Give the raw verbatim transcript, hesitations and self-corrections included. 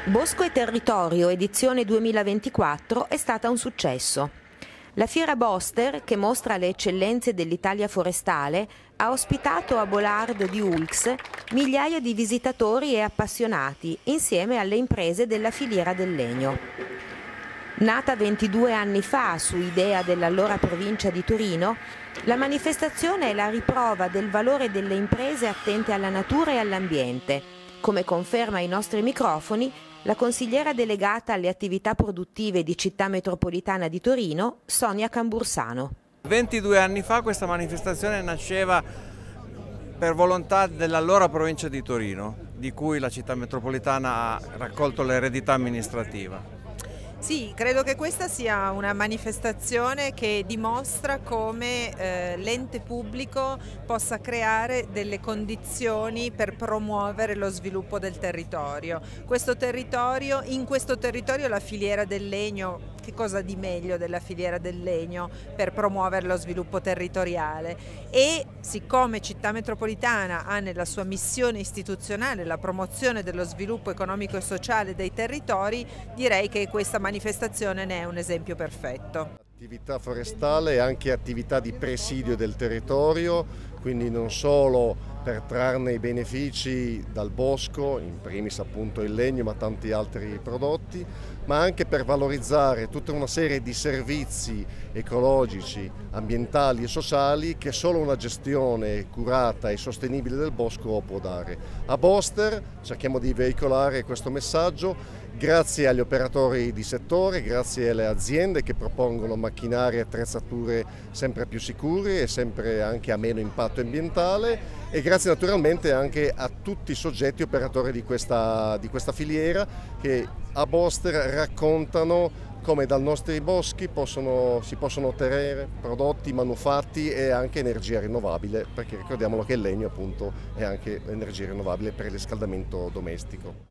Bosco e Territorio edizione duemilaventiquattro è stata un successo. La Fiera Boster, che mostra le eccellenze dell'Italia forestale, ha ospitato a Bolard di Ulx migliaia di visitatori e appassionati insieme alle imprese della filiera del legno. Nata ventidue anni fa su idea dell'allora provincia di Torino, la manifestazione è la riprova del valore delle imprese attente alla natura e all'ambiente, come conferma ai nostri microfoni la consigliera delegata alle attività produttive di Città Metropolitana di Torino, Sonia Cambursano. ventidue anni fa questa manifestazione nasceva per volontà dell'allora provincia di Torino, di cui la Città Metropolitana ha raccolto l'eredità amministrativa. Sì, credo che questa sia una manifestazione che dimostra come eh, l'ente pubblico possa creare delle condizioni per promuovere lo sviluppo del territorio. Questo territorio, in questo territorio la filiera del legno, che cosa di meglio della filiera del legno per promuovere lo sviluppo territoriale? E siccome Città Metropolitana ha nella sua missione istituzionale la promozione dello sviluppo economico e sociale dei territori, direi che questa manifestazione ne è un esempio perfetto. Attività forestale e anche attività di presidio del territorio, quindi non solo per trarne i benefici dal bosco, in primis appunto il legno ma tanti altri prodotti, ma anche per valorizzare tutta una serie di servizi ecologici, ambientali e sociali che solo una gestione curata e sostenibile del bosco può dare. A Boster cerchiamo di veicolare questo messaggio grazie agli operatori di settore, grazie alle aziende che propongono macchinari e attrezzature sempre più sicure e sempre anche a meno impatto ambientale, e grazie naturalmente anche a tutti i soggetti operatori di questa, di questa filiera che a Boster raccontano come dai nostri boschi possono, si possono ottenere prodotti, manufatti e anche energia rinnovabile, perché ricordiamolo che il legno appunto è anche energia rinnovabile per il riscaldamento domestico.